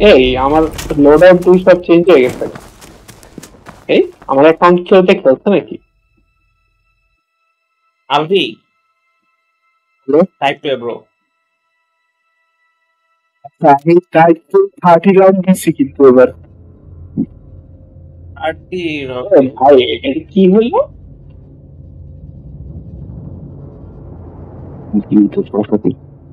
এই আমার load out দুই সব চেঞ্জ হয়ে গেছে। এই আমার অ্যাকাউন্ট কেউ দেখতে নাকি? Alvi hello type two bro. আমি টাইপ টু 30 রাউন্ড দিছি কিন্তু এবার। 30 ভাই এটা কি হলো? কিন্তু সরস্বতী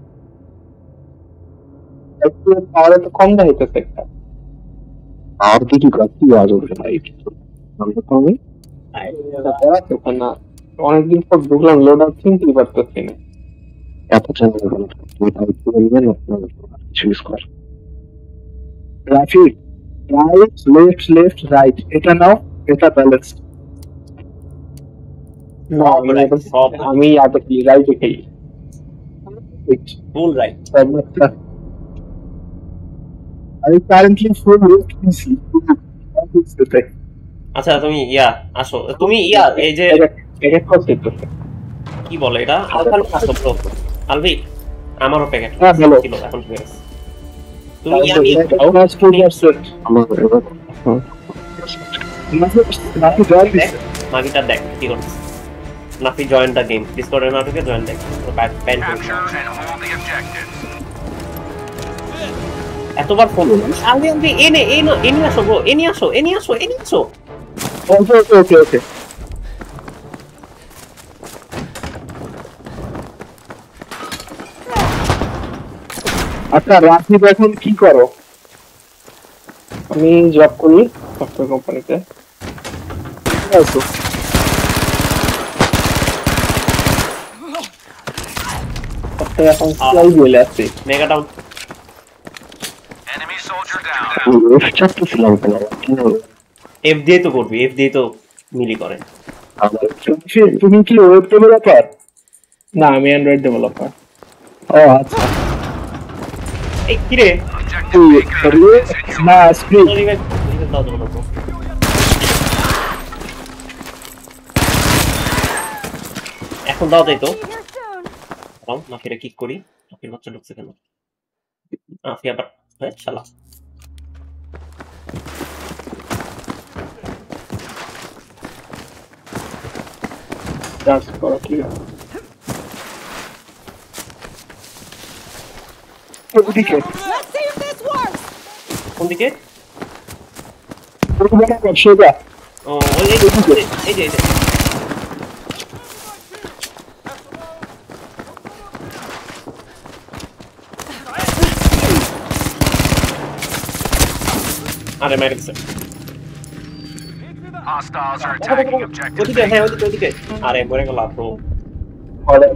একটু পাওয়ার তো কম দেখাইতেছে একটা। আর কি কি আওয়াজ হচ্ছে ভাই? আমরা তো আমি না অনেকদিন পর ঢুকলাম, লোড আউট চিনতেই পারতেছি না। এত চ্যানেল তুমি টাইপ করবেন চুজ কর Rafi, right left left right, এটা নাও, এটা ব্যালেন্স। আমি ইয়াতে খেলি, রাইটে খেলি। Full right. আমি কারেন্টলি ফুল লেফট পিসি। আচ্ছা তুমি আসো, তুমি এই যে কি বলে এটা আলফাল আসো ব্রো। আলভি আমারও প্যাকেট ছিল এখন ঠিক আছে। তুমি মাগিটা দেখ কি করছিস। নাফি জয়েন দ্য গেম, ডিসকর্ডে না ঢুকে জয়েন দেখ। প্যান এতবার ফোন আলভি আলভি এনে আসো ব্রো, এনে আসো। ওকে আচ্ছা রাফিদ এখন কি করো? আমি জব করি সফটওয়্যার কোম্পানিতে। আছো এখন কি বলে আছে? Mega down. Enemy soldier down. F দিয়ে তো করবি, এফ দিয়ে তো মিলি করে। তুমি কি ওয়েব ডেভেলপার? না আমি অ্যান্ড্রয়েড ডেভেলপার। ও আচ্ছা। এই কি রে? না স্ক্রিপ্ট এখন দাও তাই তো। নাফিরা কিক করি। নাফির বাচ্চা ঢুকছে কেন? নাফি আবার শালা। জাস্ট করো কি ওদিকে কোন দিকে? ওরকম একটা সেটা ও এই যে আরে মেরে গেছে। Hostiles are attacking objective. ওদিকে আরে মরে গেল ব্রো। অর্ডার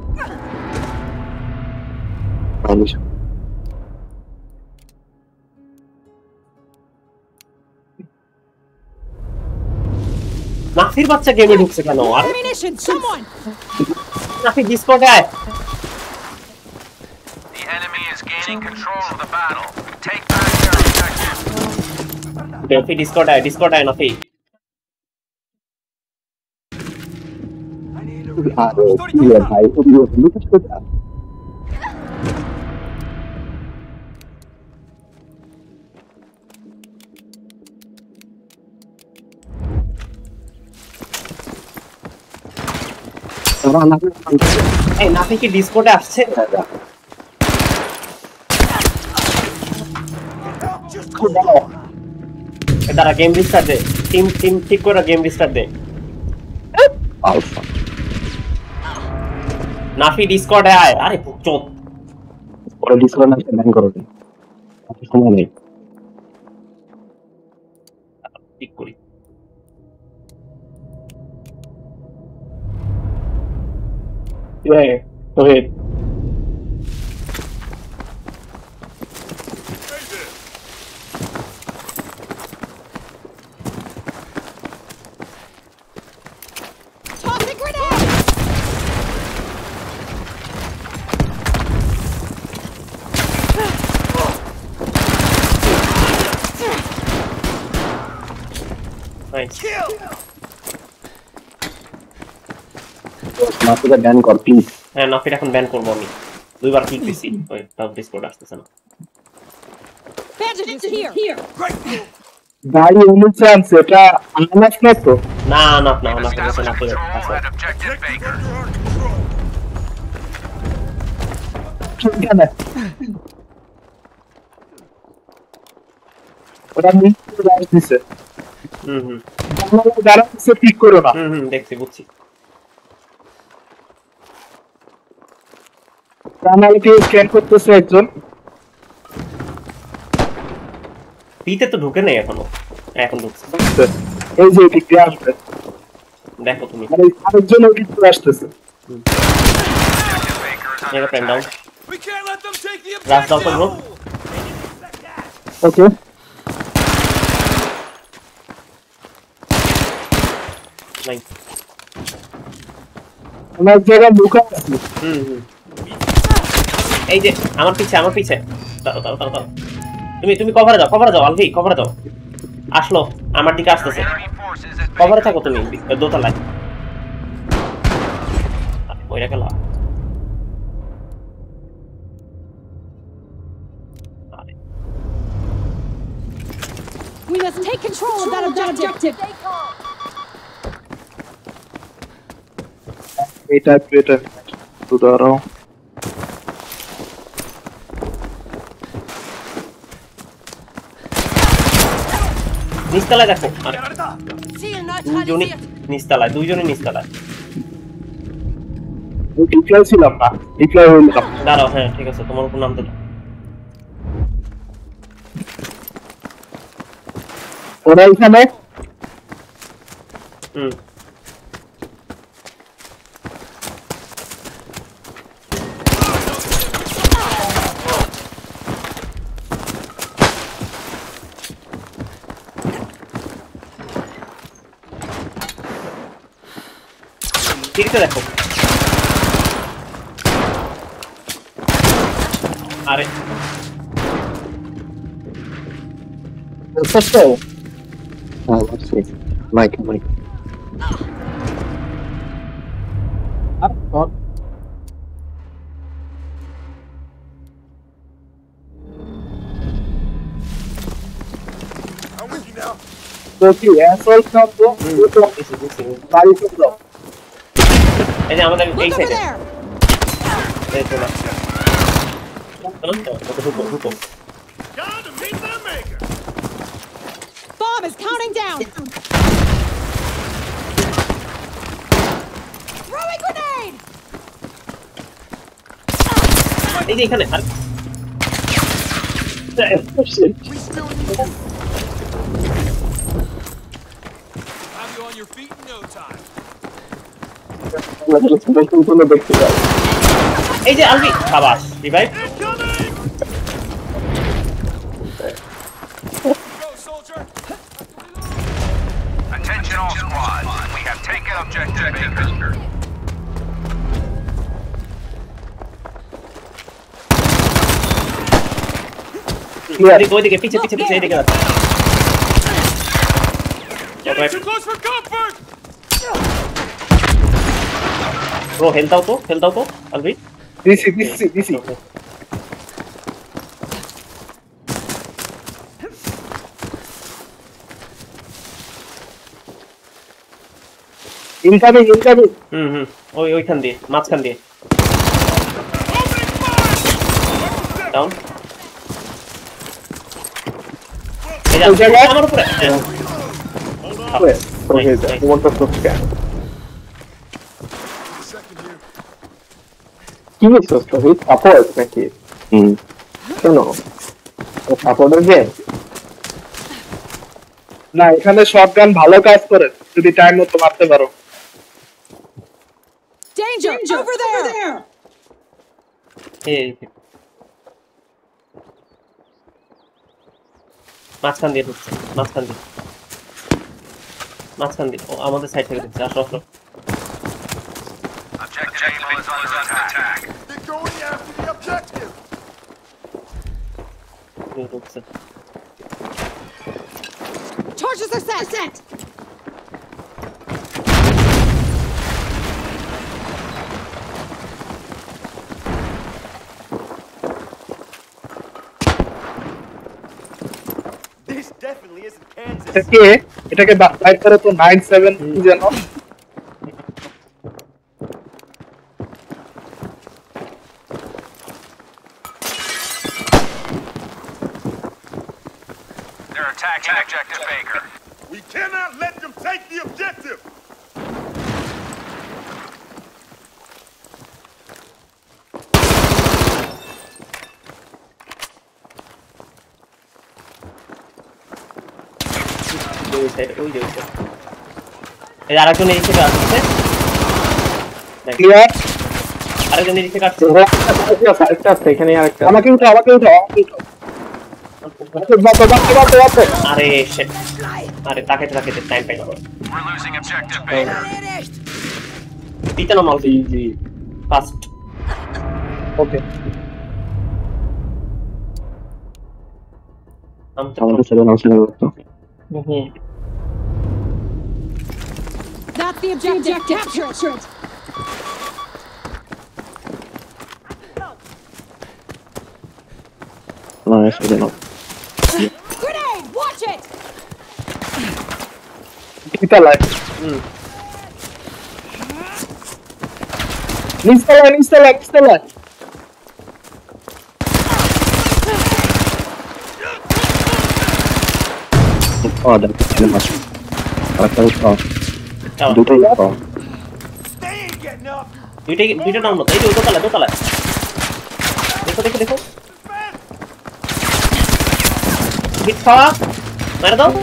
নাফির বাচ্চা গেমে ঢুকছে কেন? আর নাফি ডিসকর্ডে আয়। The enemy is gaining control of the battle. Take back their objective. Nafi ডিসকর্ডে আয় নাফি। ভাই লুকাস কোথা? এই নাফি কি ডিসকর্ডে আসছে? দাঁড়া গেম রিস্টার্ট দে। টিম ঠিক করে গেম রিস্টার্ট দে। নাফি ডিসকর্ডে আয়। আরে চোদ ওরা ডিসকর্ড না ব্যান করো নি। সময় নেই। ঠিক করি। Go ahead. Tossing grenade! Nice. নাফিটা ব্যান কর প্লিজ। হ্যাঁ নাফির এখন ব্যান করবো আমি। দুইবার ক্লিক দিছি। ওই তাও ডিসকর্ড আসতেছে না। Bandages here. গাড়ি এমনি চান্স এটা আনাস না তো না না না না Establish না control আচ্ছা at objective Baker. ঠিক আছে ওটা নিচে রাইট দিছে হুম যারা দিছে পিক করো না দেখছি বুঝছি কানালকে স্ক্যান করতেছে একজন পিতে তো ঢুকে নেই এখনো এখন ঢুকছে এই যে দিকে আসছে দেখো তুমি মানে আরেকজন ওই দিকে আসতেছে Objective Baker is mega under pan down attack. We can't let them take the rush দাও তো ব্রো ওকে নাই আমার জায়গা লুকা আছে হুম এই যে আমার পিছে দাও তুমি কভারে যাও আলভি কভারে যাও আসলো আমার দিকে আসতেছে Enemy forces at কভারে Baker. থাকো তুমি দোতলায় ওইটা গেল We must take control of that objective. এটা তো দাঁড়াও নিচতলায় দেখো আরে Ziel দুইজনই দুইজনই নিচতলায় ডিক্লেয়ার ছিলাম না ডিক্লেয়ার হইলাম দাঁড়াও হ্যাঁ ঠিক আছে তোমার উপর নাম দিলাম ওরা এখানে হুম ঠিক আছে দেখো আরে বুঝছো হ্যাঁ বুঝছি mic I'm with you now. তো কি অ্যাসল্ট করবো বাড়ি চলে যাও এই যে আমাদের এই Look over সাইডে there. এই তো না ঢুকো Gotta meet the maker. Bomb is counting down. Throwing grenade. এই যে এখানে আর We still need you. Have you on your feet in no time. দেখতে যাও এই যে আলবি সাবাস revive Incoming! Go, soldier. Attention all squads. We have taken objective Baker. ওইদিকে পিছে এইদিকে আছে Getting too close for comfort. Bro help দাও তো আলবি দিছি ইনকামিং হুম ওইখান দিয়ে মাঝখান দিয়ে Opening fire. ডাউন ওই জায়গায়? আমার উপরে হ্যাঁ। হয়ে যায় তোমারটা তো স্ক্যান Second here. কি হচ্ছে শহীদ সাপোর্ট নাকি কেন সাপোর্টের গেম না এখানে শটগান ভালো কাজ করে যদি টাইম মতো মারতে পারো Danger. Over there. এই মাঝখান দিয়ে ঢুকছে মাঝখান দিয়ে ও আমাদের সাইড থেকে ঢুকছে আসো Objective Able is under attack. They're going after the objective. ঢুকছে Charges are set. definitely isn't Kansas. এটাকে বাইর করে তো 97 কি জানো They're attacking Objective Baker. We cannot let them take the objective. ওই সাইড ওই যে এই আরেকজন এই থেকে আসছে ক্লিয়ার আরেকজন এই থেকে আসছে আরেকটা আছে এখানে আরেকটা আমাকে উঠাও বাপ আরে shit আরে তাকে টাইম পাই না We're losing Objective Baker. পিতে না মাউস জি ফাস্ট ওকে আমাদের ছেলে নাও ছিল তো That's the objective. Capture it. না ছেলে নাও Grenade! Watch it! কিটা লাইট নিচতলা আদা ছেলে মাছ আরেকটা উঠাও চাও দুটোই উঠাও They ain't getting up. দুইটা ডাউন এই যে দোতলা দেখো হিট খাওয়া মার দাও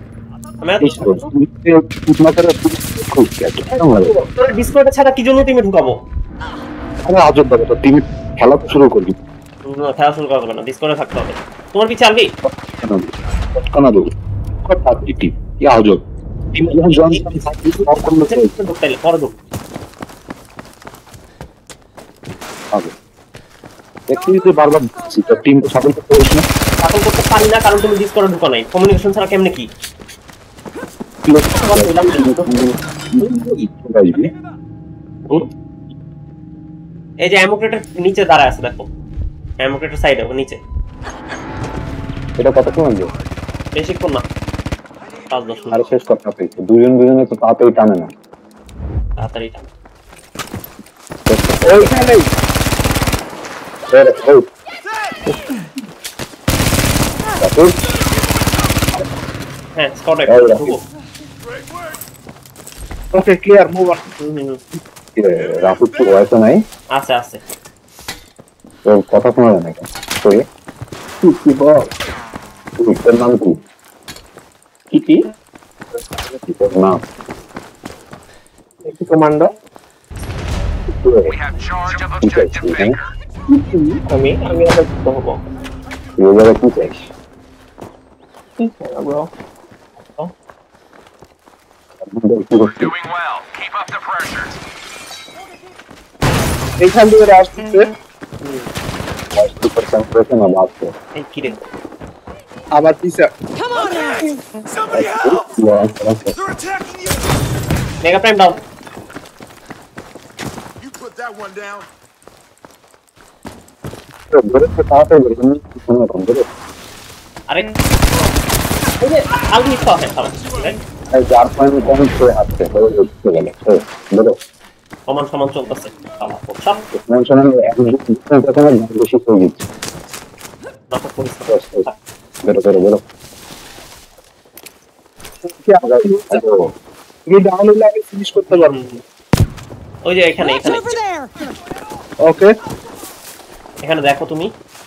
তোর ডিসকর্ডে ছাড়া কি জন্য টিমে ঢুকাবো আজব ব্যাপার টিমে খেলা তো শুরু করবি খেলা শুরু করা যাবে না ডিসকর্ডে থাকতে হবে তোমার পিছে আলবি কানা দেবো কথা টিটি কি আজব টিমে যখন জয়েন ঢুকতাইলে পরে ঢুক হবে একটু তুই বারবার টিম সাপোর্ট করতে পারিস না সাপোর্ট করতে পারি না কারণ তুমি ডিসকর্ডে ঢুকা নাই কমিউনিকেশন ছাড়া কেমনে কি এই যে অ্যামোক্রেটের নিচে দাঁড়ায় আছে দেখো অ্যামোক্রেটের সাইডে নিচে এটা কতক্ষণ লাগবে বেশিক্ষণ না 5-10 মিনিট আরে শেষ করতে হবে দুজনে তো তাড়াতাড়ি টানে না তাড়াতাড়ি টান ওইখানেই হ্যাঁ স্কোয়াডে ঢুকো okay clear move on Rahul তো বয়স নাই আছে তো কথা শোনা যায় না কেন কি বল তোর নাম কি তোর নাম একটু commando We have charge of Objective Baker. আমি আবার হবো এবারে কি চাইস bro Doing well. Keep up the pressure. এইখান থেকে আসছে এই কি রে আবার পিছে Come on now! Somebody help! They're attacking you. Mega prime down You put that one down. আরে এই যে আলবি তো আছে খারাপ সমান চলতেছে সব নাটক পরিস্থিতি এই ডাউন হলে আমি ফিনিশ করতে পারবো ওই যে এখানে Watch over there! ওকে এখানে দেখো তুমি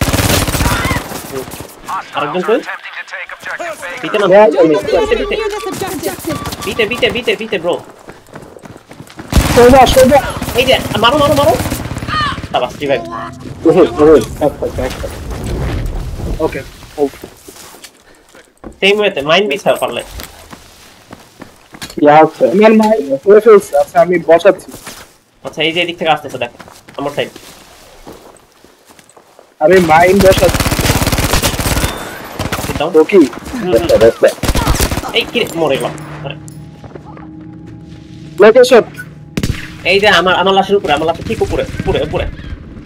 Hostiles are attempting to take Objective Baker. পিতে না Near this objective! পিতে ব্রো সোজা এই যে মারো সাবাস রিভাইভ ওকে সেম ওয়েতে মাইন্ড বিছাও পারলে আমার মাই করে ফেলছে আচ্ছা আমি বসাচ্ছি আচ্ছা এই যে এদিক থেকে আসতেছে দেখো আমার সাইড আমি মাইন বসাচ্ছি দাও ওকে এই কি রে, মরে গেলাম আরে, লোকেশন এই যে আমার লাশের উপরে আমার লাশের ঠিক উপরে উপরে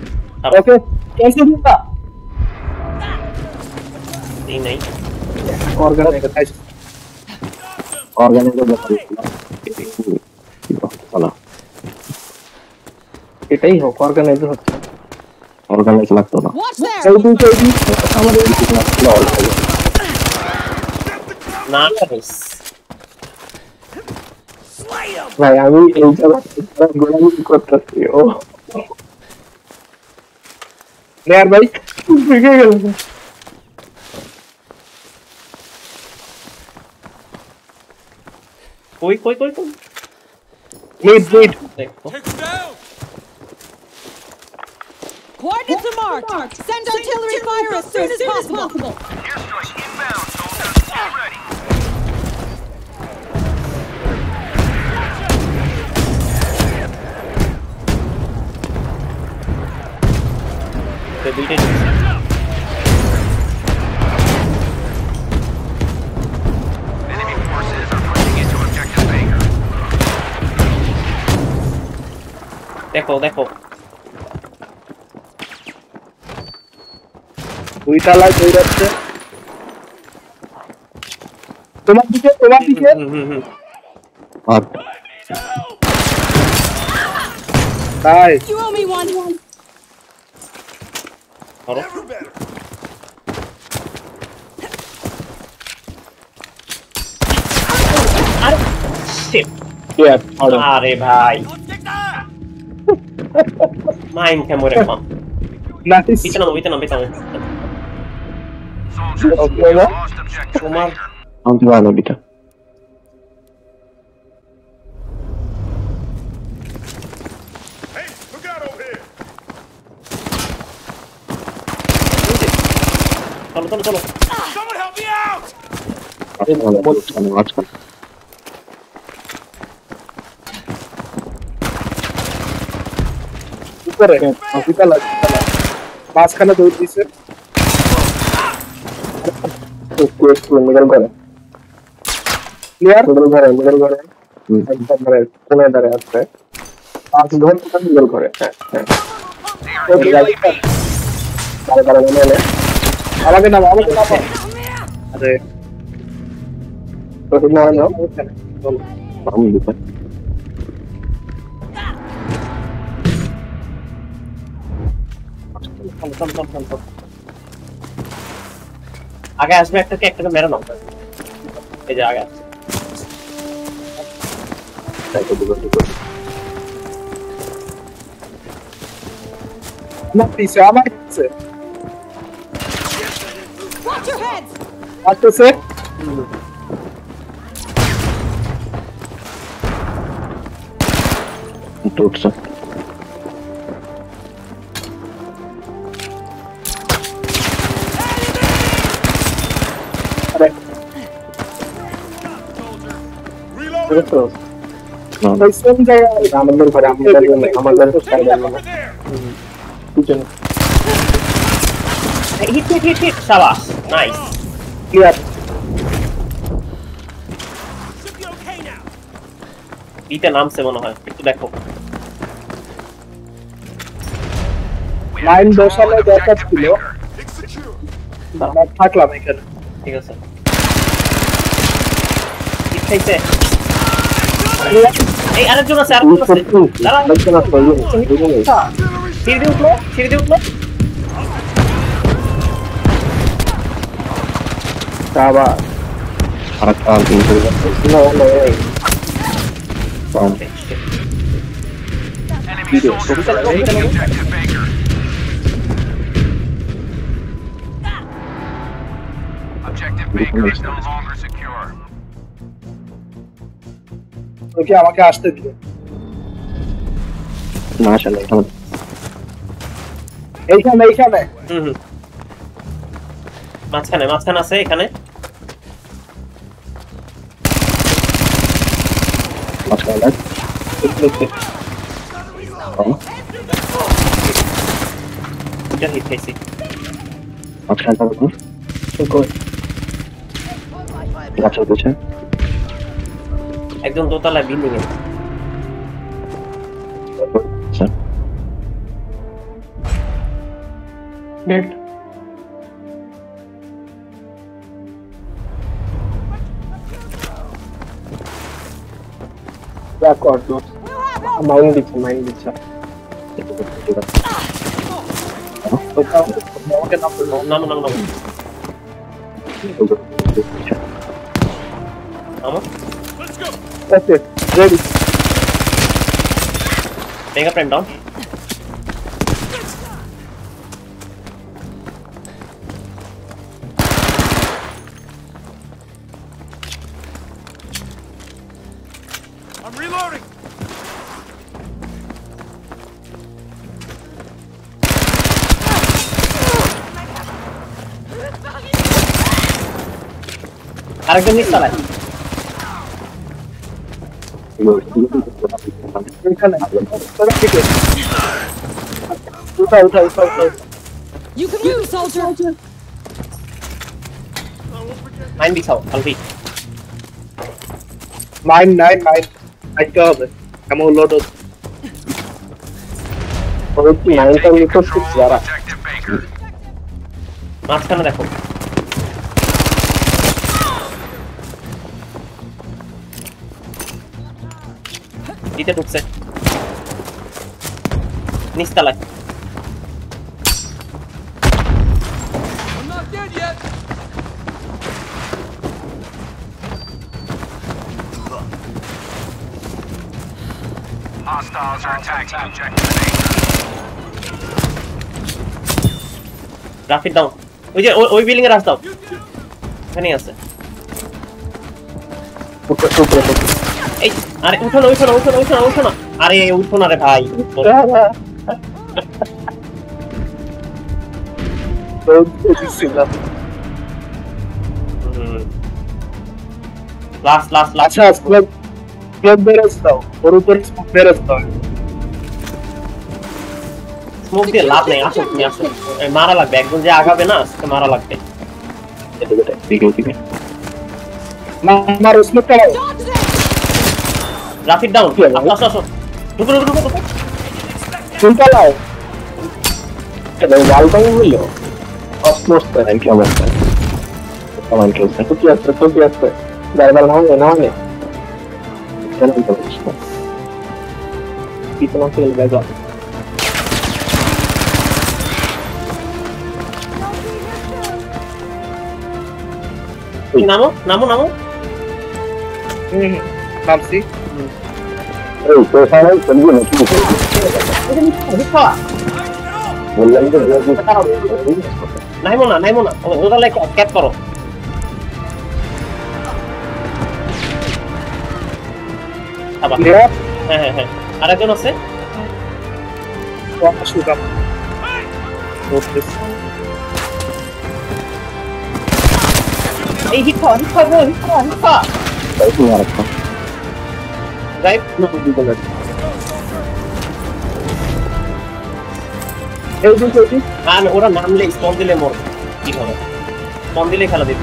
ওকে ক্যান্সেল দিতা এই নাই অর্গানাইজার এটাই হোক, অর্গানাইজার হচ্ছে অর্গানাইজ লাগতো না। Watch there! আমাদের এই দিকে লাগতো already। নাইস। ভাই আমি এই জায়গায় গোলামি করতেছি। ও নেয়ার ভাই ভেঙে গেল। কই কই কই কই মিড দেখো Coordinates are marked. Send artillery fire as soon as possible. Airstrike inbound, soldiers. Get ready. তো দুইটাই ঢুকছে। Enemy forces are pushing into objective Baker. দেখো দেখো দুইটা লাইট হয়ে যাচ্ছে তোমার দিকে আর তাই You owe me one. ধরো আরে shit! আরে ভাই মাইন ক্যামেরা কম নাইস পিছনে Soldiers, Okay, you well. lost objective তোমার Baker. আমি ভালো বিটা চলো চলো চলো আরে ভালো আমি আজকাল উপরে দুইটা লাইট মাঝখানে দৌড় দিছে মিডল করে ক্লিয়ার মিডল করে একদম মানে কোনে দাঁড়িয়ে আছে। 5 ঘন্টা মিডল করে। হ্যাঁ হ্যাঁ ওকে দাঁড়া মানে আমাকে নাম আরে তো না না চলো আমি বিটা চলো আগে আসবে একটাকে মেরে নাও এই যে আগে আসছে না পিছে আমার পিছে Watch your heads. আসতেছে উঠছে আরে বুঝছো? না ওই সেম জায়গায় আমাদের ঘরে আমাদের সাইডে পিছনে হিট শাবাশ নাইস ক্লিয়ার বিতে নামছে মনে হয় একটু দেখো We লাইন have control বসানো of দরকার objective ছিল Baker. আমরা থাকলাম এখানে ঠিক আছে হিট খাইছে এই আরেকজন আছে দাঁড়া সিঁড়ি দিয়ে উঠলো আবার আরেকটা Enemy soldiers are taking objective Baker. Objective Baker is no longer secure. ওকে আমাকে আসতে দিও না আসলে এইখানে মাঝখানে আছে এখানে মাঝখানে দুটা হিট খাইছি মাঝখানে গাছের পেছে একদম দোতলা বিল্ডিং এ ডেট ব্যাকওয়ার্ড মাইন্ড দিচ্ছে নামো okay ready mega prime down I'm reloading. আরেকজন নিচ চালায় You can move, soldier. Mine বিছাও আলফি নাইন আইতে হবে এমন লোড মাইন্ডটা Taking নিতে control যারা of Objective Baker. মাঝখানে দেখো দিতে ঢুকছে নিচতলায় I'm not dead yet. Hostiles are attacking Objective Baker. Rafid দাও ওই যে ওই বিল্ডিং এর রাস্তা দাও এখানেই আছে এই আরে উঠো না আরে উঠো না রে ভাই লাস্ট আচ্ছা ক্লোব বেরোস দাও ওর উপর স্মোক বেরোস দাও স্মোক দিয়ে লাভ নেই আসো তুমি আসো মারা লাগবে একজন যে আগাবে না আজকে মারা লাগবে আমার স্মোকটা Dodge them. রাফিড ডাউন আসো আসো ঢুকো চিন্তালায় ওয়ালটাই বললো অসমস্ত কি অবস্থা কেমন চলছে টুকি আসছে ড্রাইভার নামে পিছনে ফেল গেছে নামো নামছি এই তো সবাই চলবে নাকি বললাম তো নাইমো না ওটা ক্যাপ করো আবার হ্যাঁ আরেকজন আছে সুগাম এই হিট তাই তুমি আরেকটা ড্রাইভ ওরা নামলে স্পন দিলে মোর কি হবে স্পন দিলে খেলা দিব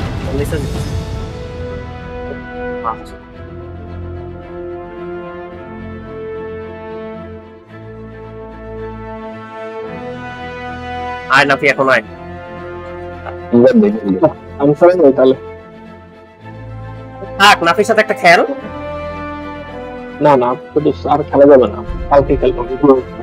আয় নাফি এখন আয় আমি সবাই যাই তাহলে থাক নাফির সাথে একটা খেল না আর খেলা যাবে না কালকে খেলবো